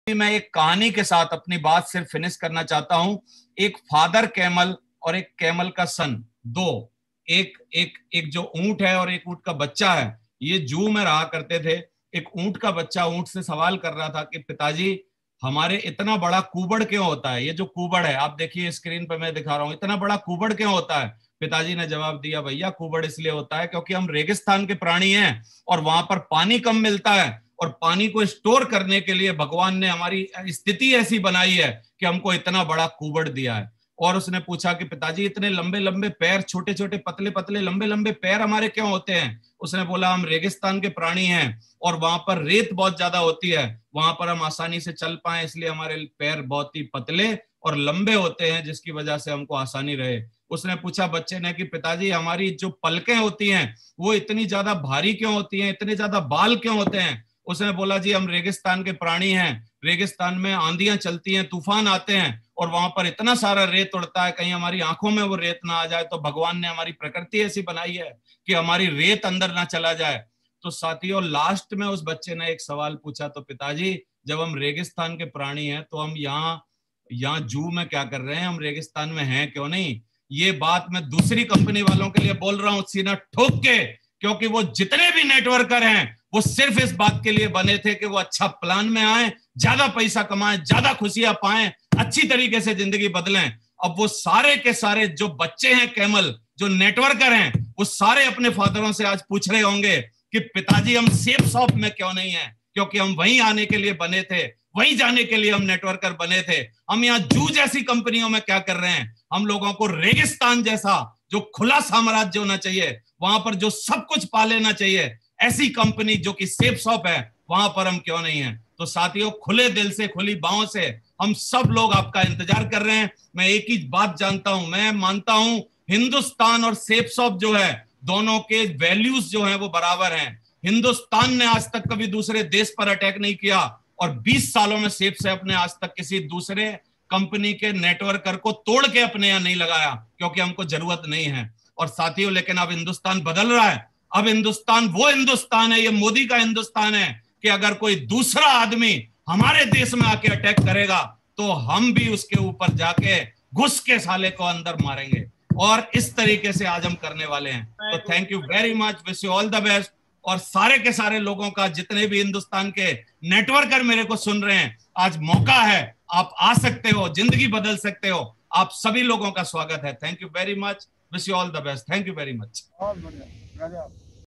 मैं एक कहानी के साथ अपनी बात सिर्फ फिनिश करना चाहता हूं। एक फादर कैमल और एक कैमल का सन, दो, एक एक एक जो ऊंट है और एक ऊंट का बच्चा है, ये जू में रहा करते थे। एक ऊंट का बच्चा ऊंट से सवाल कर रहा था कि पिताजी, हमारे इतना बड़ा कुबड़ क्यों होता है? ये जो कुबड़ है, आप देखिए स्क्रीन पर मैं दिखा रहा हूं, इतना बड़ा कुबड़ क्यों होता है? पिताजी ने जवाब दिया, भैया कुबड़ इसलिए होता है क्योंकि हम रेगिस्तान के प्राणी हैं और वहां पर पानी कम मिलता है, और पानी को स्टोर करने के लिए भगवान ने हमारी स्थिति ऐसी बनाई है कि हमको इतना बड़ा कुबड़ दिया है। और उसने पूछा कि पिताजी, इतने लंबे लंबे पैर, छोटे छोटे पतले पतले लंबे लंबे पैर हमारे क्यों होते हैं? उसने बोला, हम रेगिस्तान के प्राणी हैं और वहां पर रेत बहुत ज्यादा होती है, वहां पर हम आसानी से चल पाए, इसलिए हमारे पैर बहुत ही पतले और लंबे होते हैं, जिसकी वजह से हमको आसानी रहे। उसने पूछा बच्चे ने कि पिताजी, हमारी जो पलकें होती हैं वो इतनी ज्यादा भारी क्यों होती हैं, इतने ज्यादा बाल क्यों होते हैं? उसने बोला, जी हम रेगिस्तान के प्राणी हैं, रेगिस्तान में आंधियां चलती हैं, तूफान आते हैं और वहां पर इतना सारा रेत उड़ता है, कहीं हमारी आंखों में वो रेत ना आ जाए, तो भगवान ने हमारी प्रकृति ऐसी बनाई है कि हमारी रेत अंदर ना चला जाए। तो साथियों, लास्ट में उस बच्चे ने एक सवाल पूछा, तो पिताजी, जब हम रेगिस्तान के प्राणी हैं तो हम यहाँ यहाँ जू में क्या कर रहे हैं? हम रेगिस्तान में हैं क्यों नहीं? ये बात मैं दूसरी कंपनी वालों के लिए बोल रहा हूं सीना ठोक के, क्योंकि वो जितने भी नेटवर्कर हैं वो सिर्फ इस बात के लिए बने थे कि वो अच्छा प्लान में आए, ज्यादा पैसा कमाएं, ज्यादा खुशियां पाएं, अच्छी तरीके से जिंदगी बदलें। अब वो सारे के सारे जो बच्चे हैं कैमल, जो नेटवर्कर हैं, वो सारे अपने फादरों से आज पूछ रहे होंगे कि पिताजी, हम सेफ शॉप में क्यों नहीं है? क्योंकि हम वहीं आने के लिए बने थे, वहीं जाने के लिए हम नेटवर्कर बने थे। हम यहाँ जू जैसी कंपनियों में क्या कर रहे हैं? हम लोगों को रेगिस्तान जैसा जो खुला साम्राज्य होना चाहिए, वहां पर जो सब कुछ पा लेना चाहिए, ऐसी कंपनी जो कि सेफ शॉप है, वहां पर हम क्यों नहीं है? तो साथियों, खुले दिल से, खुली बाहों से हम सब लोग आपका इंतजार कर रहे हैं। मैं एक ही बात जानता हूं, मैं मानता हूं हिंदुस्तान और सेफ शॉप जो है, दोनों के वैल्यूज जो है वो बराबर हैं। हिंदुस्तान ने आज तक कभी दूसरे देश पर अटैक नहीं किया और 20 सालों में सेफ से अपने आज तक किसी दूसरे कंपनी के नेटवर्कर को तोड़ के अपने यहां नहीं लगाया, क्योंकि हमको जरूरत नहीं है। और साथियों, लेकिन अब हिंदुस्तान बदल रहा है। अब हिंदुस्तान वो हिंदुस्तान है, ये मोदी का हिंदुस्तान है कि अगर कोई दूसरा आदमी हमारे देश में आके अटैक करेगा तो हम भी उसके ऊपर जाके घुस के साले को अंदर मारेंगे, और इस तरीके से आज हम करने वाले हैं। तो thank you very much, wish you all the best. और सारे के सारे लोगों का, जितने भी हिंदुस्तान के नेटवर्कर मेरे को सुन रहे हैं, आज मौका है, आप आ सकते हो, जिंदगी बदल सकते हो। आप सभी लोगों का स्वागत है। Thank you very much, wish you all the best. Thank you very much.